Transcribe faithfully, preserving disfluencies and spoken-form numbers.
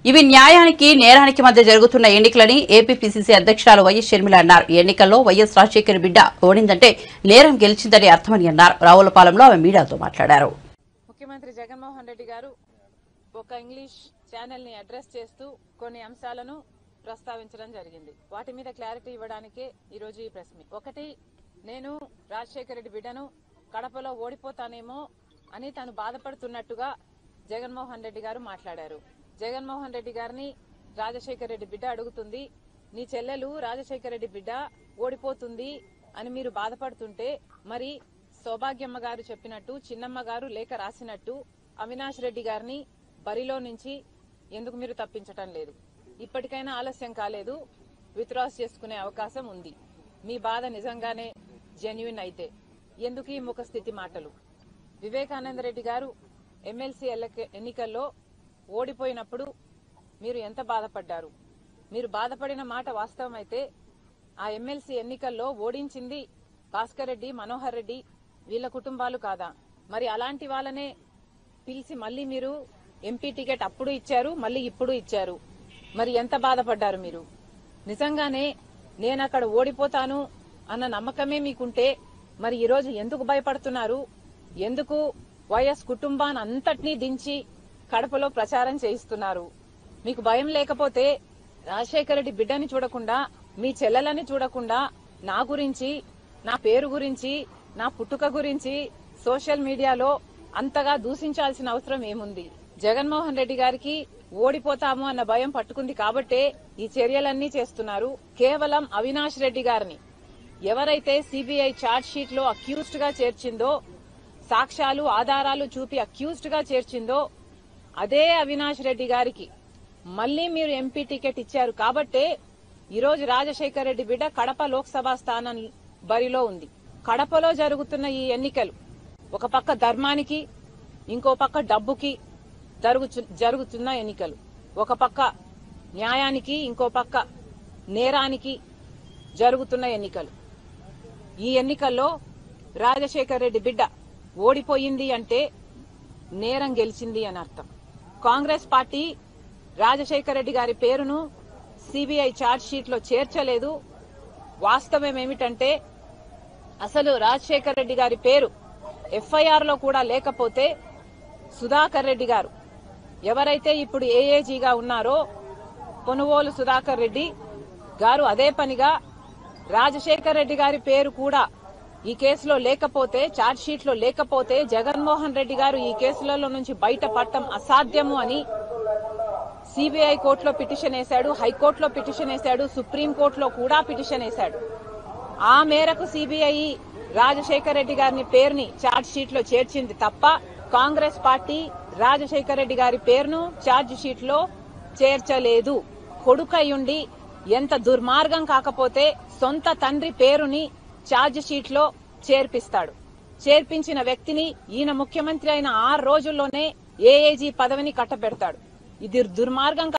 ఇవి న్యాయానికి నేరానికి మధ్య జరుగుతున్న ఎన్నికలని ఏపీపీసీసీ అధ్యక్షురాలు వైఎస్ షర్మిల అన్నారు. ఈ ఎన్నికల్లో వైఎస్ రాజశేఖర్ బిడ్డ ఓడిందంటే నేరం గెలిచిందని అర్థమని అన్నారు. రావులపాలెంలో ఆమె మీడియాతో మాట్లాడారు. ముఖ్యమంత్రి జగన్మోహన్ రెడ్డి గారు ఒక ఇంగ్లీష్ ఛానల్ ని అడ్రస్ చేస్తూ కొన్ని అంశాలను ప్రస్తావించడం జరిగింది. వాటి మీద క్లారిటీ ఇవ్వడానికే ఈ రోజు ఈ ప్రెస్ మీట్. ఒకటి, నేను రాజశేఖర్ రెడ్డి బిడ్డను కడపలో ఓడిపోతానేమో అని తను బాధపడుతున్నట్టుగా జగన్మోహన్ రెడ్డి గారు మాట్లాడారు. జగన్మోహన్ రెడ్డి గారిని రాజశేఖర్ రెడ్డి బిడ్డ అడుగుతుంది, నీ చెల్లెలు రాజశేఖర్ రెడ్డి బిడ్డ ఓడిపోతుంది అని మీరు బాధపడుతుంటే మరి సౌభాగ్యమ్మ గారు చెప్పినట్టు, చిన్నమ్మ గారు లేఖ రాసినట్టు అవినాష్ రెడ్డి గారిని బరిలో నుంచి ఎందుకు మీరు తప్పించటం లేదు? ఇప్పటికైనా ఆలస్యం కాలేదు, విత్డ్రాస్ చేసుకునే అవకాశం ఉంది. మీ బాధ నిజంగానే జెన్యున్ అయితే ఎందుకు ఈ ముఖ స్థితి మాటలు? వివేకానంద రెడ్డి గారు ఎమ్మెల్సీ ఎన్నికల్లో ఓడిపోయినప్పుడు మీరు ఎంత బాధపడ్డారు? మీరు బాధపడిన మాట వాస్తవమైతే ఆ ఎమ్మెల్సీ ఎన్నికల్లో ఓడించింది భాస్కర్ రెడ్డి, మనోహర్ రెడ్డి వీళ్ళ కుటుంబాలు కాదా? మరి అలాంటి వాళ్ళనే పిలిచి మళ్లీ మీరు ఎంపీ టికెట్ అప్పుడు ఇచ్చారు, మళ్లీ ఇప్పుడు ఇచ్చారు. మరి ఎంత బాధపడ్డారు మీరు? నిజంగానే నేను అక్కడ ఓడిపోతాను అన్న నమ్మకమే మీకుంటే మరి ఈరోజు ఎందుకు భయపడుతున్నారు? ఎందుకు వైఎస్ కుటుంబాన్ని అంతటినీ దించి కడపలో ప్రచారం చేయిస్తున్నారు? మీకు భయం లేకపోతే రాజశేఖర రెడ్డి బిడ్డని చూడకుండా, మీ చెల్లెలని చూడకుండా నా గురించి, నా పేరు గురించి, నా పుట్టుక గురించి సోషల్ మీడియాలో అంతగా దూషించాల్సిన అవసరం ఏముంది? జగన్మోహన్ రెడ్డి గారికి ఓడిపోతాము అన్న భయం పట్టుకుంది కాబట్టే ఈ చర్యలన్నీ చేస్తున్నారు. కేవలం అవినాష్ రెడ్డి గారిని ఎవరైతే సిబిఐ ఛార్జ్ షీట్ లో అక్యూజ్డ్ గా చేర్చిందో, సాక్ష్యాలు ఆధారాలు చూపి అక్యూజ్డ్ గా చేర్చిందో అదే అవినాష్ రెడ్డి గారికి మళ్లీ మీరు ఎంపీ టికెట్ ఇచ్చారు కాబట్టే ఈరోజు రాజశేఖర్ రెడ్డి బిడ్డ కడప లోక్సభ స్థానం బరిలో ఉంది. కడపలో జరుగుతున్న ఈ ఎన్నికలు ఒక పక్క ధర్మానికి, ఇంకో పక్క డబ్బుకి జరుగుతున్న ఎన్నికలు. ఒక పక్క న్యాయానికి, ఇంకో పక్క నేరానికి జరుగుతున్న ఎన్నికలు. ఈ ఎన్నికల్లో రాజశేఖర్ రెడ్డి బిడ్డ ఓడిపోయింది అంటే నేరం గెలిచింది అని అర్థం. కాంగ్రెస్ పార్టీ రాజశేఖర్ రెడ్డి గారి పేరును సిబిఐ ఛార్జ్ షీట్ లో చేర్చలేదు. వాస్తవం ఏమిటంటే అసలు రాజశేఖర్ రెడ్డి గారి పేరు ఎఫ్ఐఆర్ లో కూడా లేకపోతే సుధాకర్ రెడ్డి గారు ఎవరైతే ఇప్పుడు ఏఏజీగా ఉన్నారో పొనుగోలు సుధాకర్ రెడ్డి గారు అదే పనిగా రాజశేఖర్ రెడ్డి గారి పేరు కూడా ఈ కేసులో లేకపోతే, ఛార్జ్ షీట్ లో లేకపోతే జగన్మోహన్ రెడ్డి గారు ఈ కేసులలో నుంచి బయటపడటం అసాధ్యము అని సిబిఐ కోర్టులో పిటిషన్ వేశాడు, హైకోర్టులో పిటిషన్ వేశాడు, సుప్రీంకోర్టులో కూడా పిటిషన్ వేశాడు. ఆ మేరకు సిబిఐ రాజశేఖర్ రెడ్డి గారిని పేరుని ఛార్జ్ షీట్ లో చేర్చింది తప్ప కాంగ్రెస్ పార్టీ రాజశేఖర్ రెడ్డి గారి పేరును ఛార్జ్ షీట్ లో చేర్చలేదు. కొడుకయ్యుండి ఎంత దుర్మార్గం కాకపోతే సొంత తండ్రి పేరుని ఛార్జ్ షీట్ లో చేర్పిస్తాడు. చేర్పించిన వ్యక్తిని ఈయన ముఖ్యమంత్రి అయిన ఆరు రోజుల్లోనే ఏఏజీ పదవిని కట్టబెడతాడు. ఇది దుర్మార్గం.